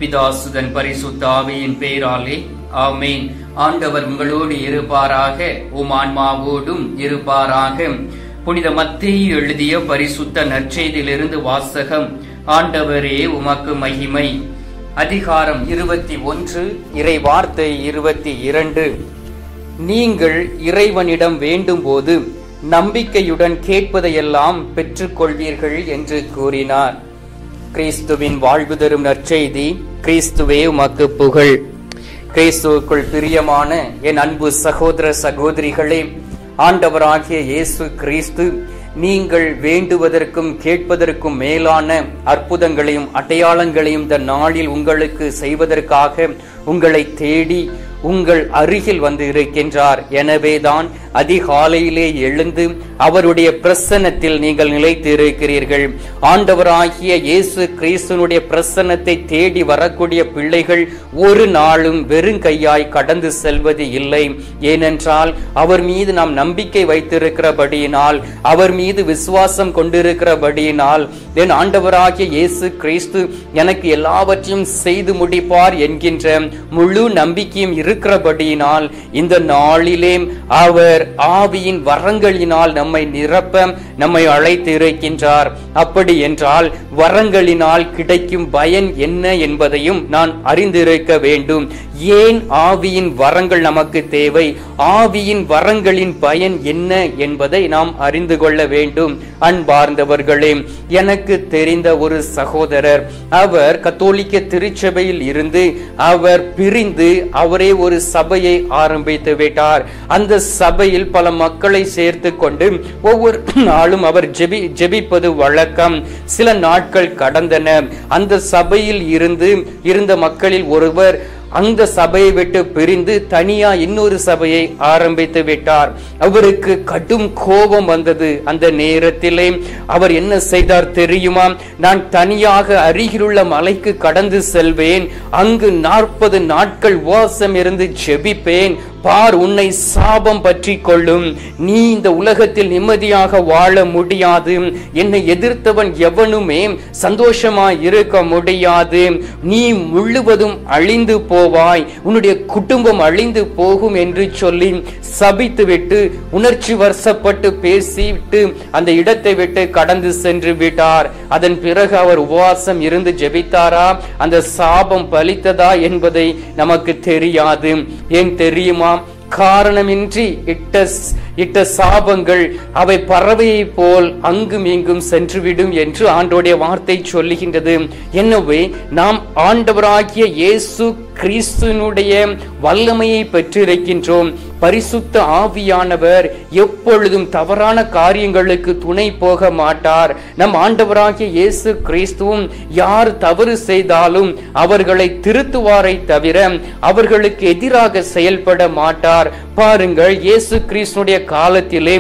பிதாசுதன் பரிசுத்த ஆவியின் பெயராலே ஆமென். ஆண்டவர் உங்களோடு இருப்பாராக, உம் ஆன்மாவோடும் இருப்பாராக. புனித மத்தேயு எழுதிய பரிசுத்த நற்செய்தியிலிருந்து வாசகம். ஆண்டவரே உமக்கு மகிமை. அதிகாரம் 21, இறை வார்த்தை 22. நீங்கள் இறைவனிடம் வேண்டும் போது நம்பிக்கையுடன் கேட்பதையெல்லாம் பெற்றுக்கொள்வீர்கள் என்று கூறினார். கிறிஸ்துவின் வாழ்வு தரும் நற்செய்தி. கிறிஸ்துவே உமக்கு புகழ். கிறிஸ்துவுக்குள் பிரியமான என் அன்பு சகோதர சகோதரிகளே, ஆண்டவராகிய இயேசு கிறிஸ்து நீங்கள் வேண்டுவதற்கும் கேட்பதற்கும் மேலான அற்புதங்களையும் அடையாளங்களையும் இந்த நாளில் உங்களுக்கு செய்வதற்காக உங்களை தேடி உங்கள் அருகில் வந்து இருக்கின்றார். எனவேதான் அதிகாலையிலே எழுந்து அவருடைய பிரசன்னத்தில் நீங்கள் நிலைத்து இருக்கிறீர்கள். ஆண்டவராகிய இயேசு கிறிஸ்துனுடைய பிரசன்னத்தை தேடி வரக்கூடிய பிள்ளைகள் ஒரு நாளும் வெறும் கையாய் கடந்து செல்வது இல்லை. ஏனென்றால் அவர் மீது நாம் நம்பிக்கை வைத்திருக்கிறபடியினால், அவர் மீது விசுவாசம் கொண்டிருக்கிறபடியினால், என் ஆண்டவராகிய இயேசு கிறிஸ்து எனக்கு எல்லாவற்றையும் செய்து முடிப்பார் என்கின்ற முழு நம்பிக்கையும் இருக்கிறபடியினால் இந்த நாளிலே அவர் ஆவியின் வரங்களினால் நம்மை நிரப்ப நம்மை அழைத்து இருக்கின்றார். அப்படி என்றால் வரங்களினால் கிடைக்கும் பயன் என்ன என்பதையும் நான் அறிந்திருக்க வேண்டும். ஏன் ஆவியின் வரங்கள் நமக்கு தேவை, ஆவியின் வரங்களின் பயன் என்ன என்பதை நாம் அறிந்து கொள்ள வேண்டும். அன்பார்ந்தவர்களே, எனக்கு தெரிந்த ஒரு சகோதரர், அவர் கத்தோலிக்க திருச்சபையில் இருந்து அவர் பிரிந்து அவரே ஒரு சபையை ஆரம்பித்து விட்டார். அந்த சபையில் பல மக்களை சேர்த்து கொண்டு ஒவ்வொரு நாளும் அவர் ஜெபிப்பது வழக்கம். சில நாட்கள் கடந்தன. அந்த சபையில் இருந்த மக்களில் ஒருவர் அந்த சபையை விட்டு பிரிந்து தனியா இன்னொரு சபையை ஆரம்பித்து விட்டார். அவருக்கு கடும் கோபம் வந்தது. அந்த நேரத்திலே அவர் என்ன செய்தார் தெரியுமா? நான் தனியாக அருகிலுள்ள மலைக்கு கடந்து செல்வேன், அங்கு 40 நாட்கள் உபவாசம் இருந்து ஜெபிப்பேன். பார், உன்னை சாபம் பற்றி கொள்ளும், நீ இந்த உலகத்தில் நிம்மதியாக வாழ முடியாது, என்னை எதிர்த்தவன் எவனுமே சந்தோஷமாய் இருக்க முடியாது, நீ முழுவதும் அழிந்து போவாய், உன்னுடைய குடும்பம் அழிந்து போகும் என்று சொல்லி சபித்து விட்டு உணர்ச்சி வசப்பட்டு பேசிவிட்டு அந்த இடத்தை விட்டு கடந்து சென்று விட்டார். அதன் பிறகு அவர் உபவாசம் இருந்து ஜெபித்தாரா, அந்த சாபம் பலித்ததா என்பதை நமக்கு தெரியாது. ஏன் தெரியுமா? காரணமின்றி இட்ட சாபங்கள் அவை பறவையை போல் அங்கும் இங்கும் சென்றுவிடும் என்று ஆண்டவருடைய வார்த்தை சொல்லுகின்றது. எனவே நாம் ஆண்டவராகிய இயேசு கிறிஸ்துவினுடைய வல்லமையை பெற்றிருக்கின்றோம். பரிசுத்த ஆவியானவர் எப்பொழுதும் தவறான காரியங்களுக்கு துணை போக மாட்டார். நம் ஆண்டவராகிய இயேசு கிறிஸ்துவும் யார் தவறு செய்தாலும் அவர்களை திருத்துவாரை தவிர அவர்களுக்கு எதிராக செயல்பட மாட்டார். பாருங்கள், இயேசு கிறிஸ்துடைய காலத்திலே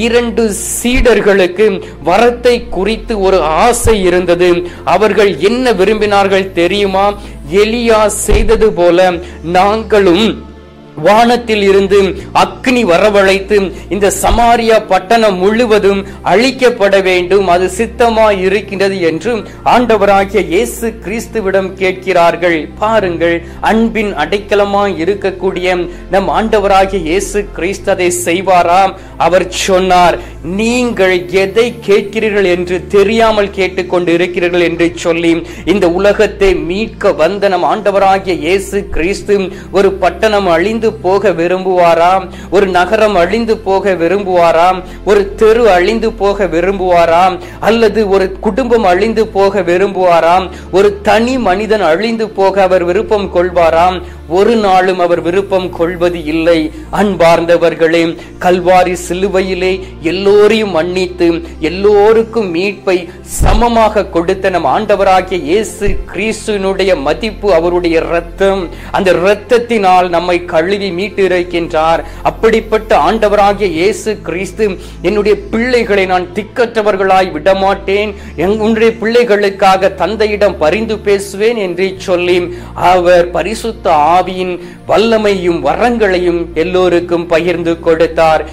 2 சீடர்களுக்கு வரத்தை குறித்து ஒரு ஆசை இருந்தது. அவர்கள் என்ன விரும்பினார்கள் தெரியுமா? எலியா செய்தது போல நாங்களும் வானத்தில் இருந்து அக்னி வரவழைத்து இந்த சமாரியா பட்டணம் முழுவதும் அழிக்கப்பட வேண்டும், அது சித்தமாய் இருக்கின்றது என்று ஆண்டவராகிய இயேசு கிறிஸ்துவிடம் கேட்கிறார்கள். பாருங்கள், அன்பின் அடைக்கலமாய் இருக்கக்கூடிய நம் ஆண்டவராகிய இயேசு கிறிஸ்து அதை செய்வாராம். அவர் சொன்னார், நீங்கள் எதை கேட்கிறீர்கள் என்று தெரியாமல் கேட்டுக்கொண்டு இருக்கிறீர்கள் என்று சொல்லி இந்த உலகத்தை மீட்க வந்த நம் ஆண்டவராகிய இயேசு கிறிஸ்து ஒரு பட்டணம் அழிந்து போக விரும்புவாராம், ஒரு நகரம் அழிந்து போக விரும்புவாராம், ஒரு தெரு அழிந்து போக விரும்புவாராம், அல்லது ஒரு குடும்பம் அழிந்து போக விரும்புவாராம், ஒரு தனி மனிதன் அழிந்து போக அவர் விருப்பம் கொள்வாராம்? ஒரு நாளும் அவர் விருப்பம் கொள்வது இல்லை. அன்பார்ந்தவர்களே, கல்வாரி சிலுவையிலே எல்லோரையும் மன்னித்து எல்லோருக்கும் மீட்பை சமமாக கொடுத்த நம் ஆண்டவராகிய இயேசு கிறிஸ்துவினுடைய மதிப்பு அவருடைய இரத்தம். அந்த இரத்தத்தினால் நம்மை கழுவி மீட்டு இருக்கின்றார். அப்படிப்பட்ட ஆண்டவராகிய இயேசு கிறிஸ்து, என்னுடைய பிள்ளைகளை நான் திக்கற்றவர்களாய் விடமாட்டேன், உன்னுடைய பிள்ளைகளுக்காக தந்தையிடம் பரிந்து பேசுவேன் என்று சொல்லி அவர் பரிசுத்த ஆவியின் வல்லமையும் வரங்களையும் எல்லோருக்கும் பகிர்ந்து கொடுத்தார். யோவான்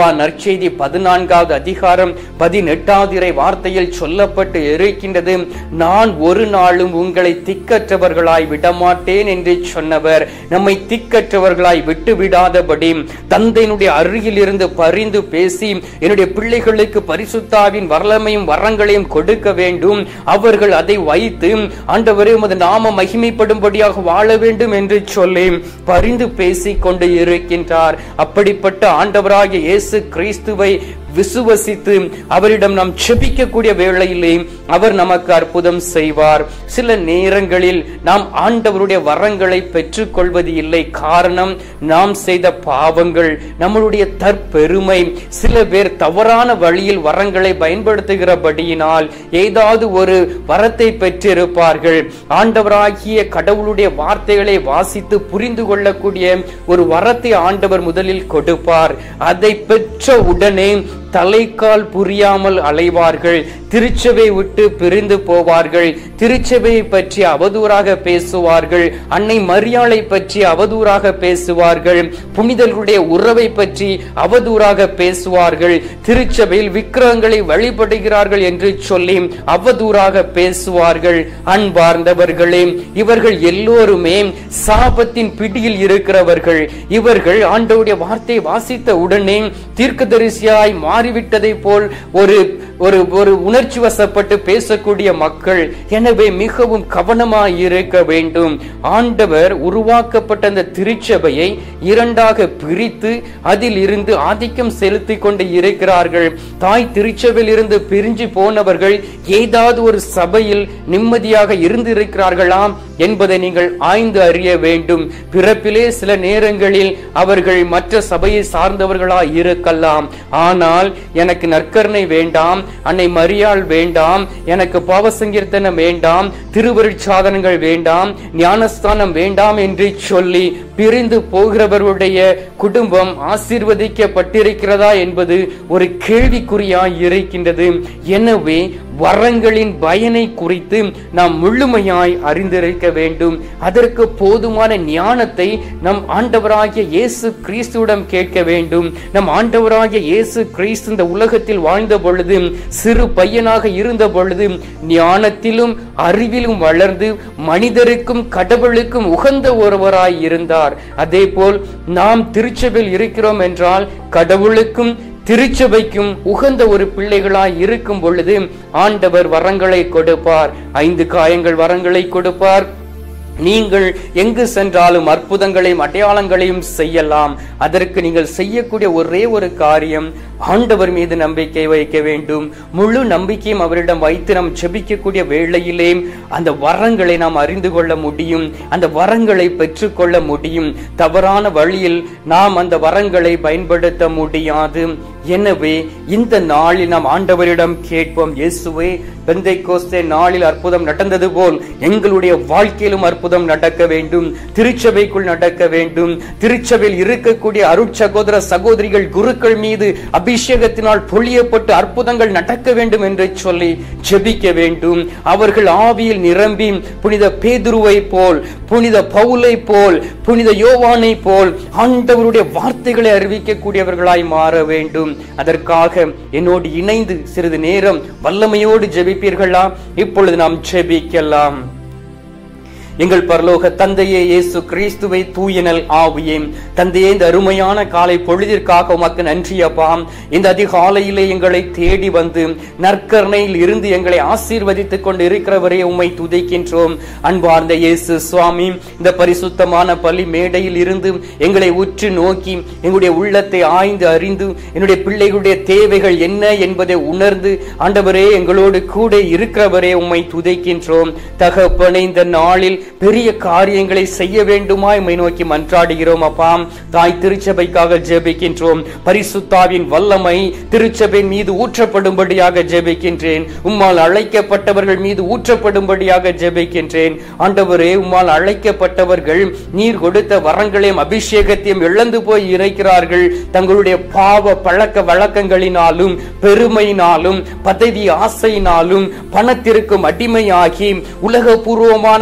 யோவான் நற்செய்தி 14வது அதிகாரம் 18வது இறை வார்த்தையில் சொல்லப்பட்டு இருக்கின்றது, நான் ஒரு நாளும் உங்களை திக்கற்றவர்களாய் விடமாட்டேன் என்று சொன்னவர் நம்மை திக்கற்றவர்களாய் விட்டு விடாதபடி தந்தையினுடைய அருகில் இருந்து பரிந்து பேசி என்னுடைய பிள்ளைகளுக்கு பரிசுத்தாவின் வல்லமையும் வரங்களையும் கொடுக்க வேண்டும், அவர்கள் அதை வைத்து ஆண்டவரே உமது நாம மகிமைப்படும்படியாக வாழ வேண்டும் என்று சொல்லி பரிந்து பேசிக் கொண்டு இருக்கின்றார். அப்படிப்பட்ட ஆண்டவராகிய இயேசு கிறிஸ்துவை விசுவசித்து அவரிடம் நாம் செபிக்கக்கூடிய வேளையிலே அவர் நமக்கு அற்புதம் செய்வார். சில நேரங்களில் நாம் ஆண்டவருடைய வரங்களை பெற்றுக் கொள்வது இல்லை. காரணம், நாம் செய்த பாவங்கள், நம்மளுடைய தற்பெருமை. சில பேர் தவறான வழியில் வரங்களை பயன்படுத்துகிறபடியினால் ஏதாவது ஒரு வரத்தை பெற்றிருப்பார்கள். ஆண்டவராகிய கடவுளுடைய வார்த்தைகளை வாசித்து புரிந்து கொள்ளக்கூடிய ஒரு வரத்தை ஆண்டவர் முதலில் கொடுப்பார். அதை பெற்ற உடனே தலைக்கால் புரியாமல் அலைவார்கள், திருச்சபை விட்டு பிரிந்து போவார்கள், திருச்சபையை பற்றி அவதூறாக பேசுவார்கள், அன்னை மரியாளை பற்றி அவதூறாக பேசுவார்கள், புனிதர்களுடைய உறவை பற்றி அவதூறாக பேசுவார்கள், திருச்சபையில் விக்கிரகங்களை வழிபடுகிறார்கள் என்று சொல்லி அவதூறாக பேசுவார்கள். அன்பார்ந்தவர்களே, இவர்கள் எல்லோருமே சாபத்தின் பிடியில் இருக்கிறவர்கள். இவர்கள் ஆண்டவருடைய வார்த்தை வாசித்த உடனே தீர்க்கதரிசியாய் மாறிவிட்டதை போல் ஒரு உணர்ச்சி வசப்பட்டு பேசக்கூடிய மக்கள். எனவே மிகவும் கவனமாய் இருக்க வேண்டும். ஆண்டவர் உருவாக்கப்பட்ட அந்த திருச்சபையை இரண்டாக பிரித்து அதில் இருந்து ஆதிக்கம் செலுத்தி கொண்டு இருக்கிறார்கள். தாய் திருச்சபையில் இருந்து பிரிஞ்சு போனவர்கள் ஏதாவது ஒரு சபையில் நிம்மதியாக இருந்திருக்கிறார்களா என்பதை நீங்கள் ஆய்ந்து அறிய வேண்டும். பிறப்பிலே சில நேரங்களில் அவர்கள் மற்ற சபையை சார்ந்தவர்களாய் இருக்கலாம். ஆனால் எனக்கு நற்கருணை வேண்டாம், அன்னை மரியாள் வேண்டாம், எனக்கு பாவசங்கீர்த்தனம் வேண்டாம், திருவருட்சாதனங்கள் வேண்டாம், ஞானஸ்தானம் வேண்டாம் என்று சொல்லி பிரிந்து போகிறவருடைய குடும்பம் ஆசீர்வதிக்கப்பட்டிருக்கிறதா என்பது ஒரு கேள்விக்குறியாய் இருக்கின்றது. எனவே வரங்களின் பயனை குறித்து நாம் முழுமையாய் அறிந்திருக்க வேண்டும். அதற்கு போதுமான ஞானத்தை நம் ஆண்டவராகிய இயேசு கிறிஸ்துவிடம் கேட்க வேண்டும். நம் ஆண்டவராகிய இயேசு கிறிஸ்து இந்த உலகத்தில் வாழ்ந்த பொழுது, சிறு பையனாக இருந்த பொழுது ஞானத்திலும் அறிவிலும் வளர்ந்து மனிதருக்கும் கடவுளுக்கும் உகந்த ஒருவராய் இருந்தார். அதே போல் நாம் திருச்சபையில் இருக்கிறோம் என்றால் கடவுளுக்கும் திருச்சபைக்கும் உகந்த ஒரு பிள்ளைகளாய் இருக்கும் பொழுது ஆண்டவர் வரங்களை கொடுப்பார். 5 காயங்கள் வரங்களை கொடுப்பார். நீங்கள் எங்கு சென்றாலும் அற்புதங்களையும் அடையாளங்களையும் செய்யலாம். அதற்கு நீங்கள் செய்யக்கூடிய ஒரே ஒரு காரியம், ஆண்டவர் மீது நம்பிக்கை வைக்க வேண்டும். முழு நம்பிக்கையும் அவரிடம் வைத்து நாம் ஜெபிக்கக்கூடிய வேளையிலே அந்த வரங்களை நாம் அறிந்து கொள்ள முடியும், அந்த வரங்களை பெற்றுக்கொள்ள முடியும். தவறான வழியில் நாம் அந்த வரங்களை பயன்படுத்த முடியாது. எனவே இந்த நாளில் நாம் ஆண்டவரிடம் கேட்போம், இயேசுவே, பெந்தைக்கோஸ்தே நாளில் அற்புதம் நடந்தது போல் எங்களுடைய வாழ்க்கையிலும் அற்புதம் நடக்க வேண்டும், திருச்சபைக்குள் நடக்க வேண்டும். திருச்சபையில் இருக்கக்கூடிய அருட்சகோதர சகோதரிகள் குருக்கள் மீது அபிஷேகத்தினால் பொழியப்பட்டு அற்புதங்கள் நடக்க வேண்டும் என்று சொல்லி ஜெபிக்க வேண்டும். அவர்கள் ஆவியில் நிரம்பி புனித பேதுருவை போல், புனித பவுலை போல், புனித யோவானை போல் ஆண்டவருடைய வார்த்தைகளை அறிவிக்கக்கூடியவர்களாய் மாற வேண்டும். அதற்காக என்னோடு இணைந்து சிறிது நேரம் வல்லமையோடு ஜெபிப்பீர்களா? இப்பொழுது நாம் ஜெபிக்கலாம். எங்கள் பரலோக தந்தையே, இயேசு கிறிஸ்துவை தூயனல் ஆவியே, தந்தையே, இந்த அருமையான காலை பொழுதிற்காக உமக்கு நன்றி அப்பா. இந்த அதிகாலையிலே எங்களை தேடி வந்து நற்கருணையில் இருந்து எங்களை ஆசீர்வதித்துக் கொண்டு இருக்கிறவரே உம்மை துதிக்கின்றோம். அன்பார்ந்த இயேசு சுவாமி, இந்த பரிசுத்தமான பலி மேடையில் இருந்து எங்களை உற்று நோக்கி எங்களுடைய உள்ளத்தை ஆய்ந்து அறிந்து என்னுடைய பிள்ளைகளுடைய தேவைகள் என்ன என்பதை உணர்ந்து ஆண்டவரே எங்களோடு கூட இருக்கிறவரே உம்மை துதிக்கின்றோம். தகப்பனே, இந்த நாளில் பெரிய காரியங்களை செய்ய வேண்டுமா உம்மை நோக்கி மன்றாடுகிறோம் அப்பா. தாய் திருச்சபைக்காக ஜெபிக்கின்றோம். பரிசுத்தாவின் வல்லமை திருச்சபை மீது ஊற்றப்படும்படியாக ஜெபிக்கின்றேன். உம்மால் அழைக்கப்பட்டவர்கள் மீது ஊற்றப்படும்படியாக ஜெபிக்கின்றேன். ஆண்டவரே, உம்மால் அழைக்கப்பட்டவர்கள் நீர் கொடுத்த வரங்களையும் அபிஷேகத்தையும் இழந்து போய் இருக்கிறார்கள். தங்களுடைய பாவ பழக்க வழக்கங்களினாலும் பெருமையினாலும் பதவி ஆசையினாலும் பணத்திற்கும் அடிமையாகி உலகபூர்வமான வாழ்க்கை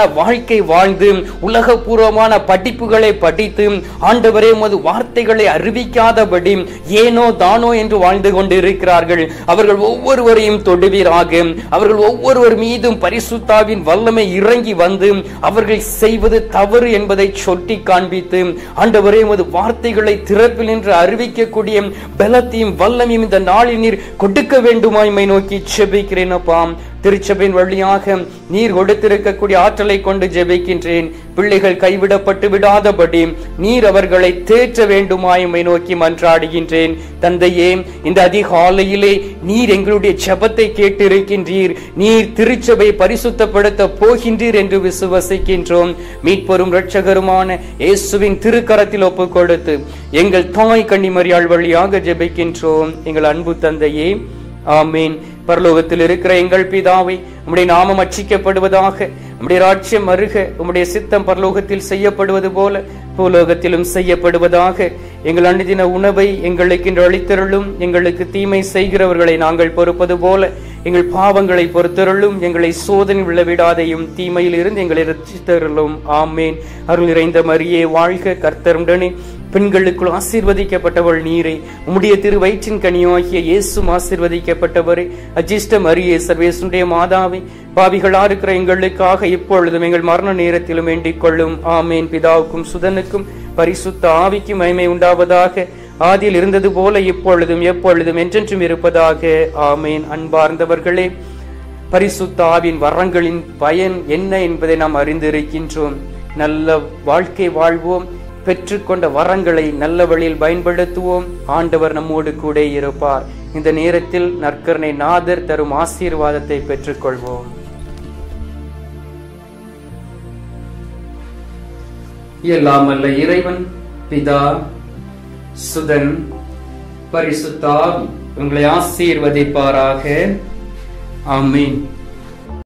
வாழ்க்கை வாழ்ந்து உலகபூர்வமான படிப்புகளை படித்து ஆண்டவரே உமது வார்த்தைகளை அறிவிக்காதபடி ஏனோ தானோ என்று வாழ்ந்து கொண்டிருக்கிறார்கள். அவர்கள் ஒவ்வொருவரையும் தொடுவீராக. அவர்கள் ஒவ்வொருவர் மீதும் பரிசுத்தாவின் வல்லமை இறங்கி வந்து அவர்கள் செய்வது தவறு என்பதை சொட்டி காண்பித்து ஆண்டவரே உமது வார்த்தைகளை திறப்பில் என்று அறிவிக்கக்கூடிய பலத்தையும் வல்லமையும் இந்த நாளில் நீர் கொடுக்க வேண்டுமாய்மை நோக்கி செபிக்கிறேன் அப்பா. திருச்சபையின் வழியாக நீர் கொடுத்திருக்கக்கூடிய ஆற்றலை கொண்டு ஜெபிக்கின்றேன். பிள்ளைகள் கைவிடப்பட்டு விடாதபடி நீர் அவர்களை தேற்ற வேண்டுமாய்மை நோக்கி மன்றாடுகின்றேன். தந்தையே, இந்த அதிகாலையிலே நீர் எங்களுடைய ஜெபத்தை கேட்டிருக்கின்றீர். நீர் திருச்சபை பரிசுத்தப்படுத்த போகின்றீர் என்று விசுவசிக்கின்றோம். மீட்பெரும் இரட்சகருமான இயேசுவின் திருக்கரத்தில் ஒப்புக் கொடுத்து எங்கள் தாய் கன்னிமரியாள் வழியாக ஜெபிக்கின்றோம் எங்கள் அன்பு தந்தையே, ஆமீன். பரலோகத்தில் இருக்கிற எங்கள் பிதாவே, உம்முடைய நாமம் அர்ச்சிக்கப்படுவதாக, உம்முடைய ராஜ்யம் வருக, உம்முடைய சித்தம் பரலோகத்தில் செய்யப்படுவது போல பூலோகத்திலும் செய்யப்படுவதாக. எங்கள் அனுதின உணவை எங்களுக்கு இன்று அளித்தருளும். எங்களுக்கு தீமை செய்கிறவர்களை நாங்கள் பொறுப்பது போல எங்கள் பாவங்களை பொறுத்தருளும். எங்களை சோதனை விழவிடாதையும் தீமையில் இருந்து எங்களை ரட்சித்தருளும். ஆமேன். அருள் நிறைந்த மரியே வாழ்க, கர்த்தர் உடனே பெண்களுக்குள் ஆசீர்வதிக்கப்பட்டவள் நீரே. உம்முடைய திரு வயிற்றின் கனியாகிய இயேசும் ஆசீர்வதிக்கப்பட்டவரே. அஜிஷ்ட மரியே, சர்வேசுடைய மாதாவே, பாவிகளா இருக்கிற எங்களுக்காக இப்பொழுதும் எங்கள் மரண நேரத்திலும் வேண்டிக் கொள்ளும். ஆமேன். பிதாவுக்கும் சுதனுக்கும் பரிசுத்த ஆவிக்கும் மகிமை உண்டாவதாக. ஆதியில் இருந்தது போல இப்பொழுதும் எப்பொழுதும் என்றென்றும் இருப்பதாக. ஆமேன். அன்பார்ந்தவர்களே, பரிசுத்த ஆவின் வரங்களின் பயன் என்ன என்பதை நாம் அறிந்திருக்கின்றோம். நல்ல வாழ்க்கை வாழ்வோம். பெற்றுக்கொண்ட வரங்களை நல்ல வழியில் பயன்படுத்துவோம். ஆண்டவர் நம்மோடு கூட இருப்பார். இந்த நேரத்தில் நற்கருணை நாதர் தரும் ஆசீர்வாதத்தை பெற்றுக்கொள்வோம். எல்லாம் வல்ல இறைவன் பிதா, சுதன், பரிசுத்த ஆவி உங்களை ஆசீர்வதிப்பாராக. ஆமென்.